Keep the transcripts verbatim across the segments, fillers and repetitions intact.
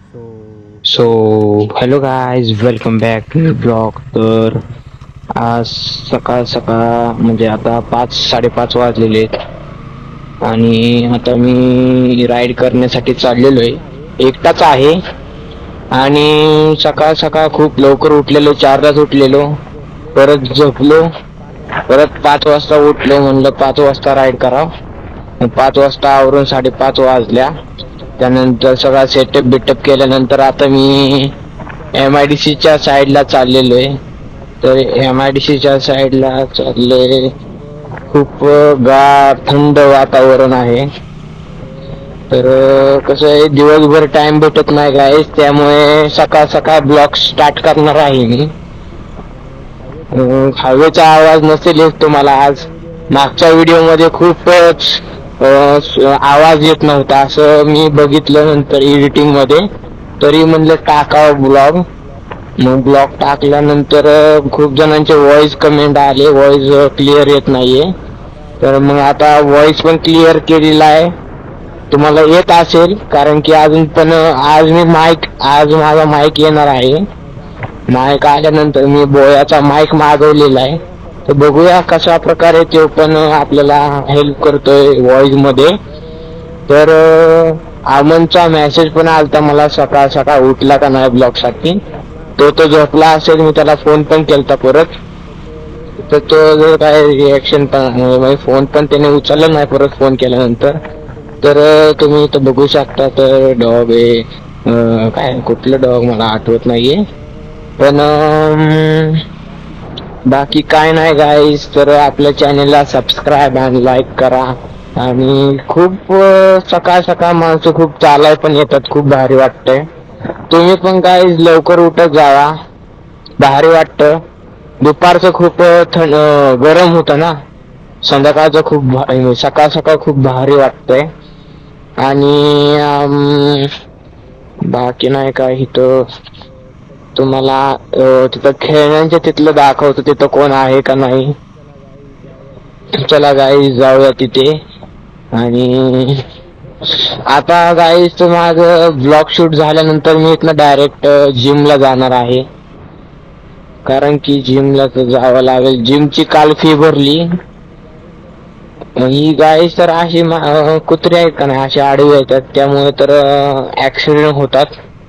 So hello guys, welcome back to blog. तर आज सकाळ सकाळ म्हणजे आता पाच साडेपाच वाजलेले आहेत आणि आता मी राईड करण्यासाठी चाललेलो आहे. एकटाच आहे आणि सकाळ सकाळ खूप लवकर उठलेलो, चारलाच उठलेलो, परत झोपलो, परत पाच वाजता उठलो. म्हणलं पाच वाजता राईड करावं. पाच वाजता आवरून साडेपाच वाजल्या. त्यानंतर सगळा सेटअप बिटअप केल्यानंतर आता मी एम आय डी सीच्या साईडला चाललेलो आहे. तर एम आय डी सीच्या साईडला चालले, खूप गार थंड वातावरण आहे. तर कसं आहे, दिवसभर टाइम भेटत नाही गाईस, त्यामुळे सकाळ सकाळ ब्लॉग स्टार्ट करणार आहे मी. हवेचा आवाज नसेल येत तुम्हाला आज. मागच्या व्हिडिओ मध्ये खूपच आवाज येत नव्हता असं मी बघितलं नंतर एडिटिंग मध्ये. तरी म्हणलं टाकावं ब्लॉग. मग ब्लॉग टाकल्यानंतर खूप जणांचे व्हॉइस कमेंट आले, व्हॉइस क्लिअर येत नाहीये. तर मग आता व्हॉइस पण क्लिअर केलेला आहे, तुम्हाला येत असेल. कारण की अजून पण आज मी माईक आज माझा माईक येणार आहे. माईक आल्यानंतर मी बोयाचा माईक मागवलेला आहे. तर बघूया कशा प्रकारे तो पण आपल्याला हेल्प करतोय व्हॉइस मध्ये. तर आमनचा मेसेज पण आलता मला सकाळ सकाळ उठला का नाही ब्लॉग साठी. तो तो झोपला असेल, मी त्याला फोन पण केलता परत. तर तो जर काय रिएक्शन पण, फोन पण त्याने उचलला नाही परत फोन केल्यानंतर. तर तुम्ही इथं बघू शकता. तर डॉग आहे, काय कुठलं डॉग मला आठवत नाहीये, पण बाकी काय नाही गाईस. तर आपल्या चॅनेलला सबस्क्राईब आणि लाईक करा. आणि खूप सकाळ सकाळ माणसं खूप चालाय पण येतात, खूप भारी वाटतंय. तुम्ही पण गाईस लवकर उठत जावा, भारी वाटतं. दुपारचं खूप थंड गरम होतं ना, संध्याकाळचं खूप सकाळ सकाळ खूप भारी वाटतंय. आणि बाकी नाही काय, इथं तुम्हाला तिथं खेळण्यांच्या तिथलं दाखवतो, तिथं कोण आहे का नाही. चला गाईस जाऊया तिथे. आणि आता गाईस माझं ब्लॉग शूट झाल्यानंतर मी इथनं डायरेक्ट जिमला जाणार आहे. कारण की जिमला तर जावं लागेल, जिमची काल फी भरली. ही गाईस तर अशी कुत्री आहेत का नाही, अशी आडवी येतात, त्यामुळे तर ऍक्सिडेंट होतात.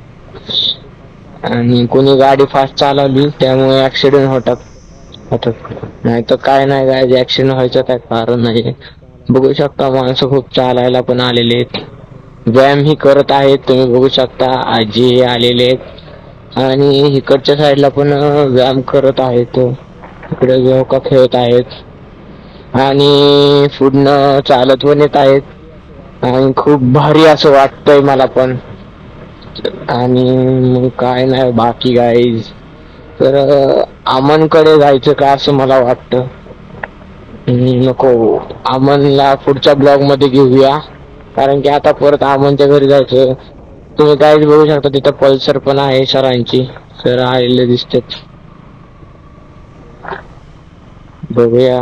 आणि कोणी गाडी फास्ट चालवली त्यामुळे ऍक्सिडेंट होतात. नाही तर काय नाही गाईस, ऍक्सिडेंट व्हायचं काय कारण नाही. बघू शकता माणसं खूप चालायला पण आलेले आहेत, व्यायाम ही करत आहेत. तुम्ही बघू शकता आजी आलेले आहेत आणि इकडच्या साईडला पण व्यायाम करत आहेत. इकडे झोका खेळत आहेत आणि पुढनं चालत पण येत आहेत. आणि खूप भारी असं वाटतंय मला पण. आणि मग काय नाही बाकी गाईज. तर अमनकडे जायचं का असं मला वाटतं. नको, अमनला पुढच्या ब्लॉग मध्ये घेऊया, कारण की आता परत अमनच्या घरी जायचं. तुम्ही गाईज बघू शकता तिथं पल्सर पण आहे सरांची, सर आलेले दिसतात. बघूया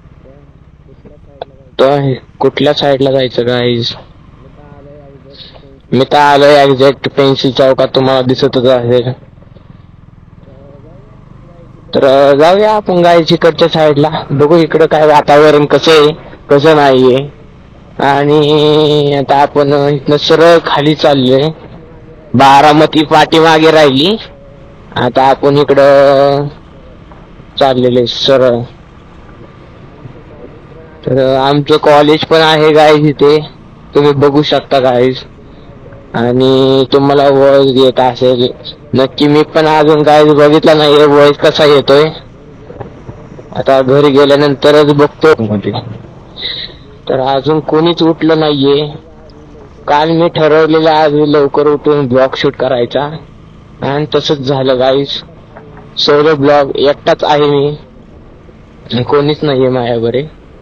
तर कुठल्या साईडला जायचं गाईज. मी तर आलोय एक्झॅक्ट पेन्सिल चौकात, तुम्हाला दिसतच असेल. तर जाऊया आपण गाईज इकडच्या साईडला, बघू इकडं काय वातावरण कसं आहे कसं नाहीये. आणि आता आपण इथनं सरळ खाली चाललोय, बारामती पाठीमागे राहिली, आता आपण इकडं चाललेले सरळ. तर आमचं कॉलेज पण आहे गाईज इथे, तुम्ही बघू शकता गाईज. आणि तुम्हाला व्हॉइस येत असेल नक्की, मी पण अजून गाईज बघितला नाहीये व्हॉइस कसा येतोय. आता घरी गेल्यानंतरच बघतो. तर अजून कोणीच उठलं नाहीये. काल मी ठरवलेलं आज लवकर उठून ब्लॉग शूट करायचा, आणि तसंच झालं गाईज. सोलो ब्लॉग एकटाच आहे मी, कोणीच नाहीये माझ्याबरोबर.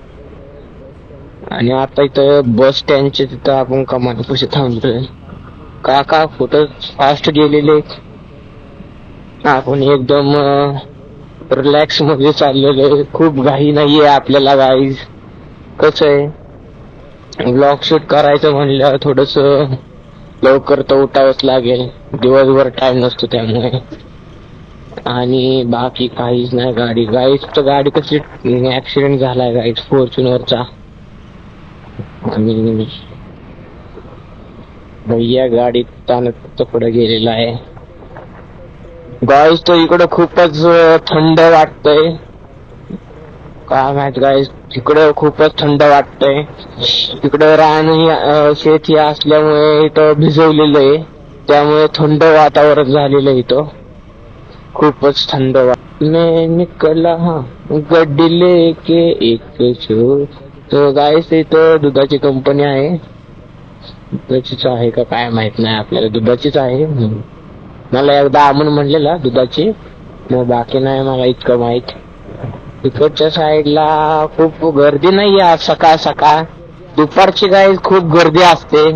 आणि आता इथं बस स्टँडच्या तिथं आपण कमानीपाशी थांबलोय. काका फोटो फास्ट गेलेले, आपण एकदम रिलॅक्स मध्ये चाललेलो, खूप घाई नाहीये आपल्याला गाईज. कसं आहे ब्लॉग शूट करायचं म्हणलं थोडस लवकर तर उठावंच लागेल, दिवसभर टाइम नसतो त्यामुळे. आणि बाकी काहीच नाही. गाडी गाईच तर गाडी कशी ऍक्सिडेंट झालाय गाईच फॉर्च्युनरचा. आणि भैया गाडीत ताणत पुढे गेलेला आहे. गाईस तर इकडं खूपच थंड वाटतंय, काय माहित गाईस, इकडं खूपच थंड वाटतंय. इकडं रान शेती असल्यामुळे इथं भिजवलेलं आहे, त्यामुळे थंड वातावरण झालेलं आहे इथं, खूपच थंड. मैं निकला हा गड्डी लेके एक छोर. तर गाईस इथं दुधाची कंपनी आहे, दुधाचीच आहे का काय माहित नाही आपल्याला, दुधाचीच आहे. मला एकदा अमन म्हणलेला दुधाची, मग बाकी नाही मला इतकं माहित. इकडच्या साईडला खूप गर्दी नाही आहे सकाळ सकाळ, दुपारची गाईस खूप गर्दी असते.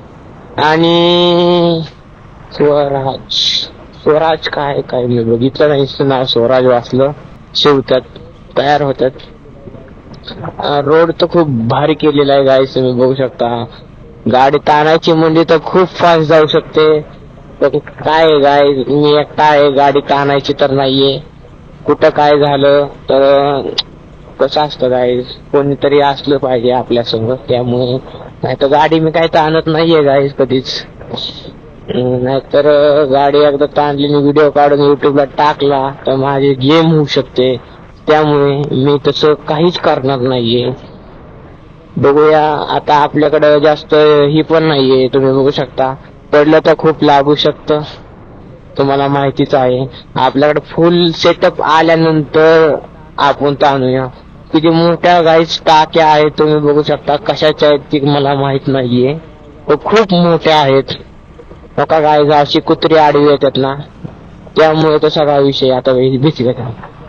आणि स्वराज स्वराज काय काय मी बघितलं नाही ना, स्वराज वाचलं, शिवतात, तयार होतात. रोड तर खूप भारी केलेला आहे गाईस, तुम्ही बघू शकता. गाडी ताणायची म्हणजे तर खूप फास्ट जाऊ शकते, पण काय गाय मी एकटा आहे, गाडी ताणायची तर नाहीये. कुठं काय झालं तर कसं असतं गाईस, कोणीतरी असलं पाहिजे आपल्या संग, त्यामुळे. नाही तर गाडी मी काय ताणत नाहीये गाईस कधीच. नाहीतर गाडी एकदा ताणली, व्हिडिओ काढून युट्यूबला टाकला तर माझी गेम होऊ शकते, त्यामुळे मी तसं काहीच करणार नाहीये. बघूया आता, आपल्याकडे जास्त ही पण नाहीये, तुम्ही बघू शकता. पडलं तर खूप लागू शकतं, तुम्हाला माहितीच आहे. आपल्याकडे फुल सेटअप आल्यानंतर आपण ताणूया. किती मोठ्या गाईस टाक्या आहेत, तुम्ही बघू शकता. कशाच्या आहेत ती मला माहित नाहीये, खूप मोठ्या आहेत. नका गाईस अशी कुत्री आडवी येतात ना, त्यामुळे तो सगळा विषय आता भीती घेता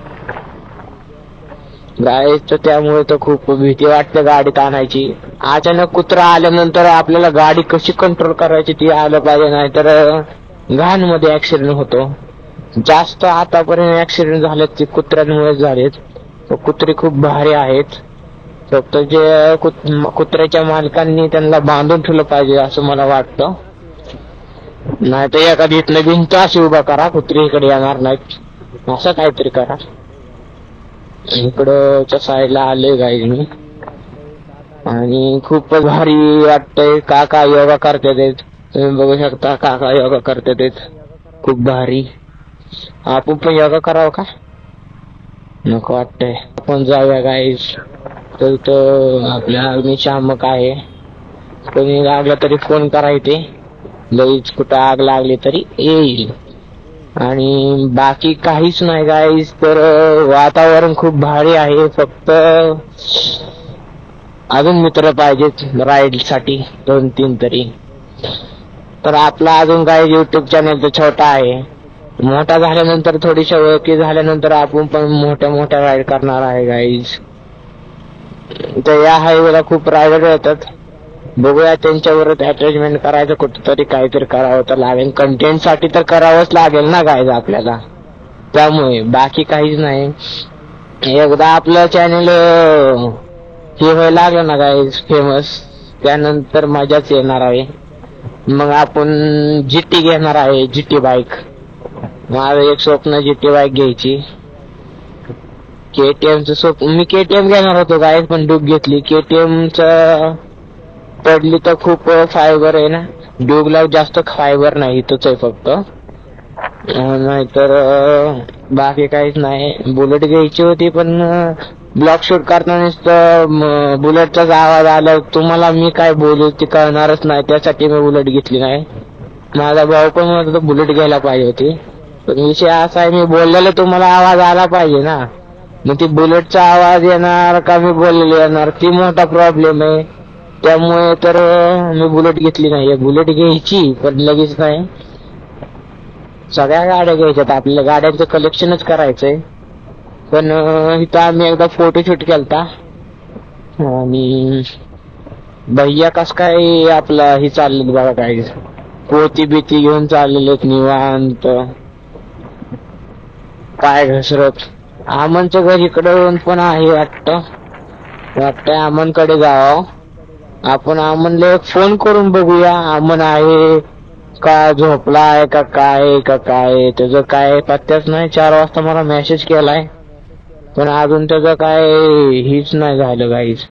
गाईस. तर त्यामुळे तर खूप भीती वाटते गाडीत आणायची. अचानक कुत्रा आल्यानंतर आपल्याला गाडी कशी कंट्रोल करायची ती आलं पाहिजे, नाहीतर घाण मध्ये ऍक्सिडेंट होतो. जास्त आतापर्यंत ऍक्सिडेंट झालेत ते कुत्र्यांमुळे झालेत. कुत्री खूप भारी आहेत, फक्त जे कुत्र्याच्या मालकांनी त्यांना बांधून ठेवलं पाहिजे असं मला वाटतं. नाही तर एखादी इथनं भिंत अशी उभा करा, कुत्री इकडे येणार नाहीत, असं काहीतरी करा. इकडच्या साईडला आले गाईज मी, आणि खूप भारी वाटतंय. काका योगा करतात, तुम्ही बघू शकता. काका योगा करतात, खूप भारी. आपण पण योगा करावं का नको वाटतंय. आपण जाऊया गाईज. तर तो आपल्या अग्निशामक आहे, कोणी लागलं तरी फोन करायचे, लईच कुठं आग लागली तरी येईल. आणि बाकी काहीच नाही गाईज. तर वातावरण खूप भारी आहे, फक्त अजून मित्र पाहिजेत राईड साठी, दोन तीन तरी. तर आपला अजून काय युट्यूब चॅनल तर छोटा आहे, मोठा झाल्यानंतर थोडीशी ओळखी झाल्यानंतर आपण पण मोठ्या मोठ्या राईड करणार आहे गाईज. तर या हायवेला खूप रायडर येतात, बघूया त्यांच्यावरच अटॅचमेंट करायचं, कुठेतरी काहीतरी करावं तर लागेल. कंटेंट साठी तर करावंच लागेल ना गाईज आपल्याला, त्यामुळे बाकी काहीच नाही. एकदा आपलं चॅनल हे व्हायला लागलं ना गाईज फेमस, त्यानंतर मजाच येणार आहे. मग आपण जीटी घेणार आहे, जीटी बाईक. माझं एक स्वप्न जीटी बाईक घ्यायची. केटीएमचं स्वप्न, मी केटीएम घेणार होतो गाईज, पण डूब घेतली. केटीएमच पडली तर खूप फायबर आहे ना, ड्यूगला जास्त फायबर नाही, इथंच आहे फक्त. नाहीतर बाकी काहीच नाही. बुलेट घ्यायची होती, पण ब्लॉग शूट करताना बुलेटचाच आवाज आला, तुम्हाला मी काय बोलू ते कळणारच नाही, त्यासाठी मी बुलेट घेतली नाही. माझा भाऊ पण म्हणत होता बुलेट घ्यायला पाहिजे होती, पण विषय असा आहे, मी बोललेला तुम्हाला आवाज आला पाहिजे ना, मग ती बुलेटचा आवाज येणार का मी बोललेलं येणार, ती मोठा प्रॉब्लेम आहे. त्यामुळे तर मी बुलेट घेतली नाही. बुलेट घ्यायची पण लगेच नाही, सगळ्या गाड्या घ्यायच्यात, आपल्याला गाड्यांचं कलेक्शनच करायचंय. पण इथं आम्ही एकदा फोटोशूट केलता, आणि भैया कस काय आपला ही चाललेत बघा, काय पोती बिती घेऊन चाललेले निवांत, पाय घसरत. आमनचं घर इकडं पण आहे वाटतं, वाटतंय आमनकडे जावं. आपण म्हणलं एक फोन करून बघूया, अमन आहे का झोपला आहे का काय का काय, त्याचं काय पत्त्याच नाही. चार वाजता मला मेसेज केलाय पण अजून त्याचं काय हीच नाही झालं काहीच.